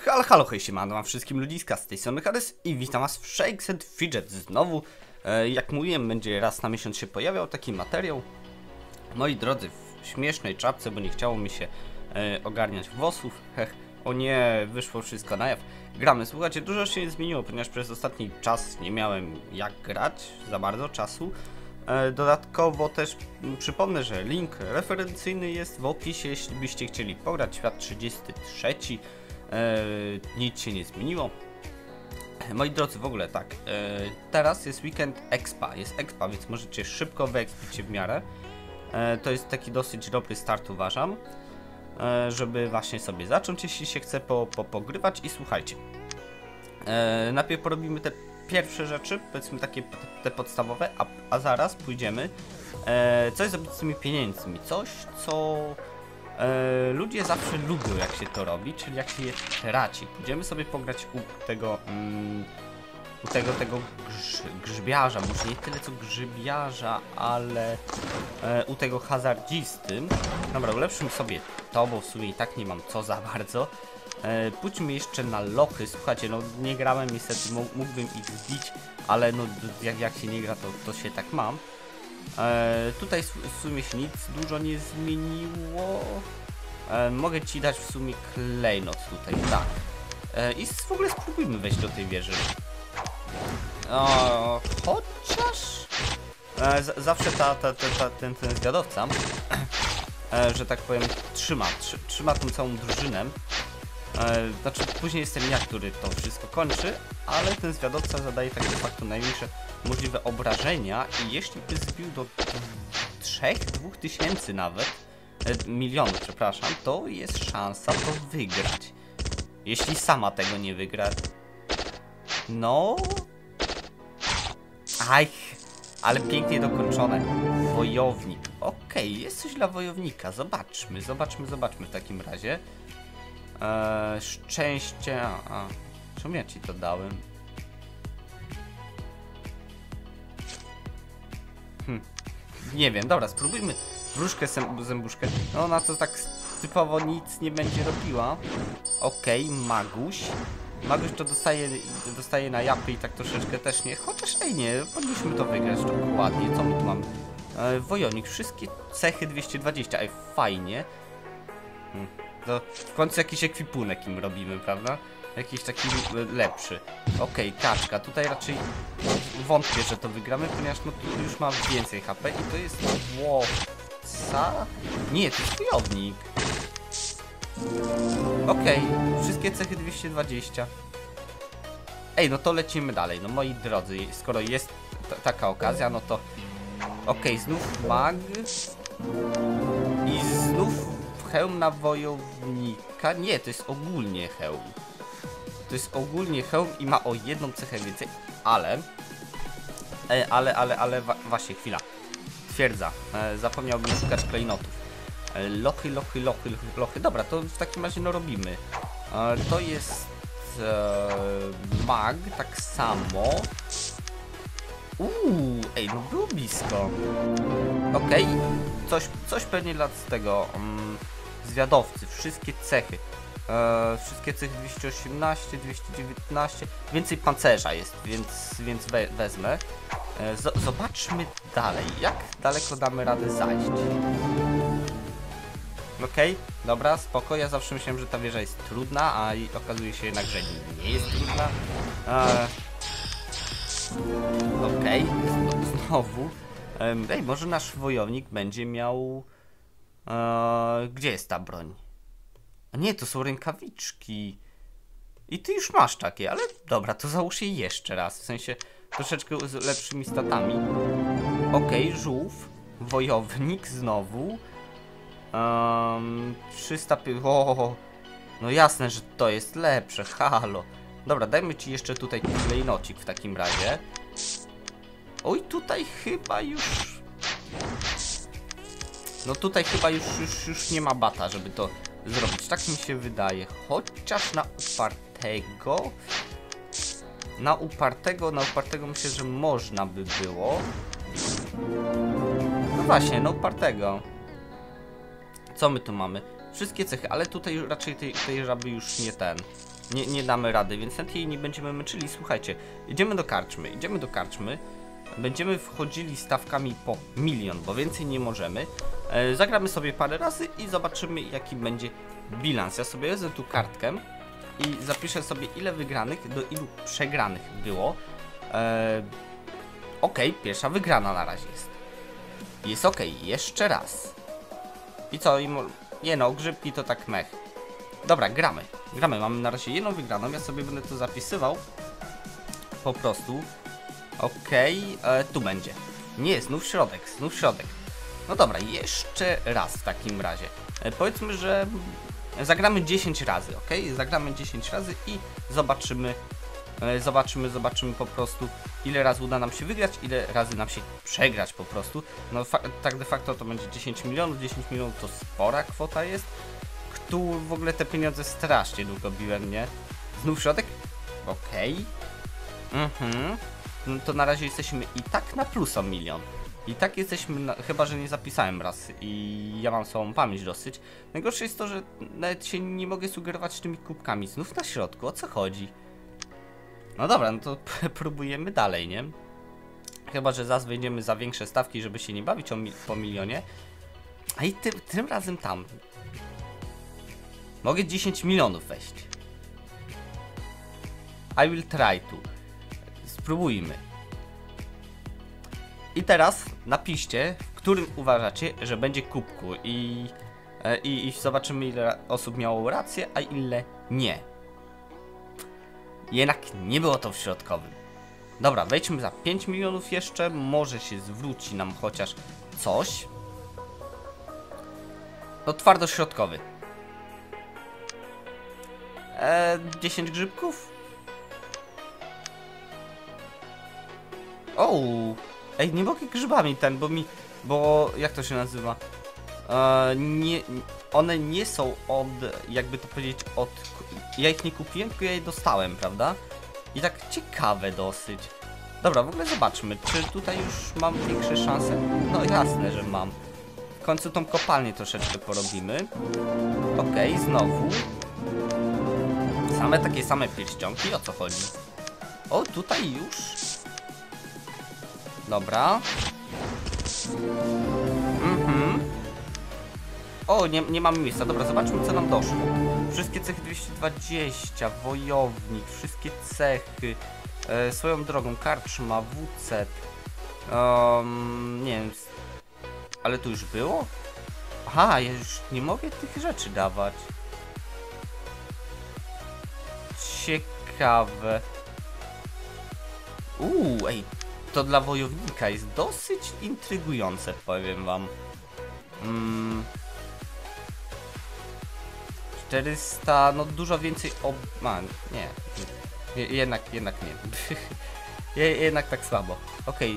Halo, hej, siemano, mam wszystkim ludziska, z tej strony Harris i witam was w Shakes and Fidget znowu. Jak mówiłem, będzie raz na miesiąc się pojawiał taki materiał. Moi drodzy, w śmiesznej czapce, bo nie chciało mi się ogarniać włosów. O nie, wyszło wszystko na jaw. Gramy, słuchajcie, dużo się nie zmieniło, ponieważ przez ostatni czas nie miałem jak grać, za bardzo czasu. Dodatkowo też przypomnę, że link referencyjny jest w opisie, jeśli byście chcieli pograć świat 33. Nic się nie zmieniło. Moi drodzy, w ogóle tak, teraz jest weekend expa, więc możecie szybko wyekspić się w miarę. To jest taki dosyć dobry start, uważam, żeby właśnie sobie zacząć, jeśli się chce pogrywać. I słuchajcie, najpierw porobimy te pierwsze rzeczy, powiedzmy takie te podstawowe, a zaraz pójdziemy coś zrobić z tymi pieniędzmi, coś co ludzie zawsze lubią, jak się to robi, czyli jak się je traci. Pójdziemy sobie pograć u tego grzybiarza, może nie tyle co grzybiarza, ale u tego hazardzisty. Dobra, ulepszymy sobie to, bo w sumie i tak nie mam co za bardzo. Pójdźmy jeszcze na lochy. Słuchajcie, no nie grałem niestety, mógłbym ich zbić, ale no jak się nie gra, to się tak mam. Tutaj w sumie się nic dużo nie zmieniło. Mogę ci dać w sumie klejnot tutaj, tak. I w ogóle spróbujmy wejść do tej wieży. Chociaż zawsze ten zwiadowca, że tak powiem, trzyma tą całą drużynę. Znaczy później jestem ja, który to wszystko kończy, ale ten zwiadowca zadaje tak de facto największe możliwe obrażenia i jeśli by zbił do 2000 nawet, milionów, przepraszam, to jest szansa to wygrać. Jeśli sama tego nie wygra, no... Aj, ale pięknie dokończone. Wojownik. Okej, jest coś dla wojownika. Zobaczmy w takim razie. Szczęście... Czemu ja ci to dałem? Nie wiem, dobra, spróbujmy wróżkę zębuszkę. No ona to tak typowo nic nie będzie robiła. Okej, Maguś. Maguś to dostaje na japy i tak troszeczkę też nie. Chociaż nie, powinniśmy to wygrać dokładnie. Co my tu mamy? Wojownik, wszystkie cechy 220. Fajnie. To w końcu jakiś ekwipunek im robimy, prawda? Jakiś taki lepszy. Okej, kaczka. Tutaj raczej wątpię, że to wygramy, ponieważ no tu już ma więcej HP i to jest łowca? Nie, to jest wojownik. Okej, wszystkie cechy 220. Ej, no to lecimy dalej. No moi drodzy, skoro jest taka okazja, no to... Okej, znów mag. I znów hełm na wojownika. Nie, to jest ogólnie hełm. To jest ogólnie hełm i ma o jedną cechę więcej, ale właśnie, chwila. Twierdza. Zapomniałbym szukać klejnotów. Lochy. Dobra, to w takim razie no robimy. To jest mag, tak samo. Ej, no było blisko. Okej, coś pewnie dla tego zwiadowcy. Wszystkie cechy. Wszystkie cechy 218, 219. Więcej pancerza jest, więc wezmę. Zobaczmy dalej. Jak daleko damy radę zajść? Okej, dobra, spoko. Ja zawsze myślałem, że ta wieża jest trudna, a okazuje się jednak, że nie jest trudna. Okej, znowu. Ej, może nasz wojownik będzie miał... Gdzie jest ta broń? A nie, to są rękawiczki. I ty już masz takie, ale dobra, to załóż je jeszcze raz. W sensie troszeczkę z lepszymi statami. Okej, żółw. Wojownik znowu. 300... no jasne, że to jest lepsze, halo. Dobra, dajmy ci jeszcze tutaj klejnocik w takim razie. Oj, tutaj chyba już... No tutaj chyba już nie ma bata, żeby to zrobić. Tak mi się wydaje. Chociaż na upartego... Na upartego myślę, że można by było. No właśnie, na upartego. Co my tu mamy? Wszystkie cechy, ale tutaj raczej tej żaby już nie ten. nie damy rady, więc nawet jej nie będziemy męczyli. Słuchajcie, idziemy do karczmy, będziemy wchodzili stawkami po 1 000 000, bo więcej nie możemy. Zagramy sobie parę razy i zobaczymy, jaki będzie bilans. Ja sobie wezmę tu kartkę i zapiszę sobie, ile wygranych do ilu przegranych było. Ok, pierwsza wygrana na razie jest. Jest ok, jeszcze raz. I co? Nie no, grzybki to tak mech. Dobra, gramy, mamy na razie jedną wygraną, ja sobie będę to zapisywał. Po prostu. Okej, tu będzie. Nie, znów środek. No dobra, jeszcze raz w takim razie. Powiedzmy, że zagramy 10 razy, ok? Zagramy 10 razy i zobaczymy po prostu, ile razy uda nam się wygrać, ile razy nam się przegrać po prostu. No tak de facto to będzie 10 milionów. 10 milionów to spora kwota jest. Tu w ogóle te pieniądze strasznie długo biłem, nie? Znów środek? Okej. No to na razie jesteśmy i tak na plus o 1 000 000. I tak jesteśmy, chyba że nie zapisałem raz i ja mam słabą pamięć dosyć. Najgorsze jest to, że nawet się nie mogę sugerować tymi kubkami. Znów na środku, o co chodzi? No dobra, no to próbujemy dalej, nie? Chyba że zaraz wejdziemy za większe stawki, żeby się nie bawić po milionie. A i tym razem tam. Mogę 10 milionów wejść. I will try to. Spróbujmy. I teraz napiszcie, w którym uważacie, że będzie kubku i zobaczymy, ile osób miało rację, a ile nie. Jednak nie było to w środkowym. Dobra, wejdźmy za 5 milionów jeszcze, może się zwróci nam chociaż coś. No twardośrodkowy. 10 grzybków? O, ej, nie mogę grzybami bo jak to się nazywa? One nie są jakby to powiedzieć, ja ich nie kupiłem, tylko ja je dostałem, prawda? I tak ciekawe dosyć. Dobra, w ogóle zobaczmy, czy tutaj już mam większe szanse? No jasne, że mam. W końcu tą kopalnię troszeczkę porobimy. Okej, znowu. Takie same pierścionki, o co chodzi? O, tutaj już. Dobra. O, nie mamy miejsca. Dobra, zobaczmy, co nam doszło. Wszystkie cechy 220, wojownik, wszystkie cechy. Swoją drogą, karczma, WC. Nie wiem. Ale to już było? Aha, ja już nie mogę tych rzeczy dawać. Ciekawe. Ej, to dla wojownika jest dosyć intrygujące, powiem wam. 400, no dużo więcej nie. Jednak nie. Jednak tak słabo. Okej.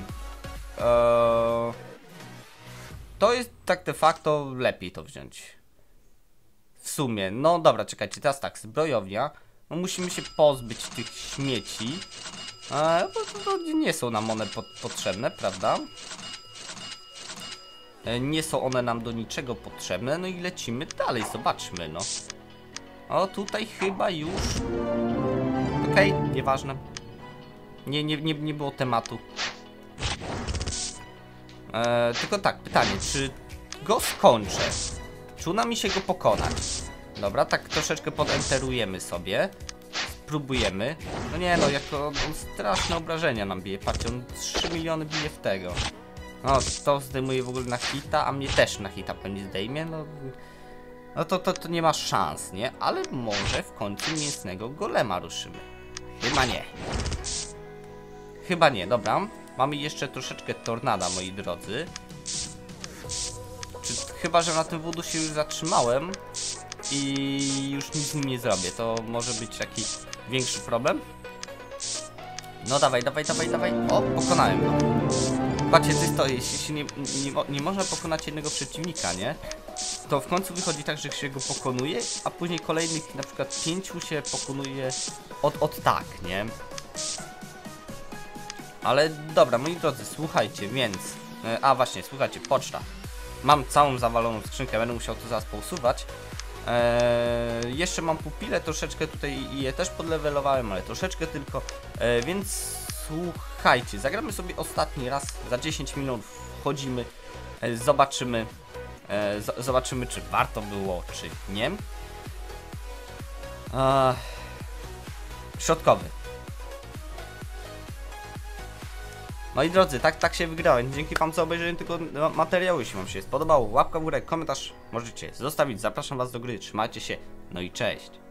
To jest tak de facto lepiej to wziąć. W sumie. No dobra, czekajcie, teraz tak, zbrojownia. No musimy się pozbyć tych śmieci. Bo to nie są nam one potrzebne, prawda? Nie są one nam do niczego potrzebne. No i lecimy dalej, zobaczmy, no. O, tutaj chyba już. Okej, nieważne. Nie było tematu. Tylko tak, pytanie, czy go skończę? Czy uda mi się go pokonać? Dobra, tak troszeczkę podenterujemy sobie. Spróbujemy. No nie no, jako on straszne obrażenia nam bije. Patrzcie, on 3 miliony bije w tego. No, to zdejmuje w ogóle na hita, a mnie też na hita pewnie zdejmie, no to nie ma szans, nie? Ale może w końcu mięsnego golema ruszymy. Chyba nie, dobra. Mamy jeszcze troszeczkę tornada, moi drodzy. Chyba że na tym wodu się już zatrzymałem i już nic z nim nie zrobię. To może być jakiś większy problem. No dawaj. O, pokonałem go. Patrzcie, to jeśli się nie można pokonać jednego przeciwnika, nie? To w końcu wychodzi tak, że się go pokonuje, a później kolejnych na przykład 5 się pokonuje tak, nie? Ale dobra, moi drodzy, słuchajcie, więc... słuchajcie, poczta. Mam całą zawaloną skrzynkę, będę musiał to zaraz pousuwać. Jeszcze mam pupile, troszeczkę tutaj je też podlewelowałem, ale troszeczkę tylko. Więc słuchajcie, zagramy sobie ostatni raz, za 10 minut wchodzimy, zobaczymy czy warto było, czy nie. Środkowy. Moi drodzy, tak się wygrałem. Dzięki wam za obejrzenie tego materiału. Jeśli wam się spodobało, łapka w górę, komentarz możecie zostawić. Zapraszam was do gry, trzymajcie się, no i cześć.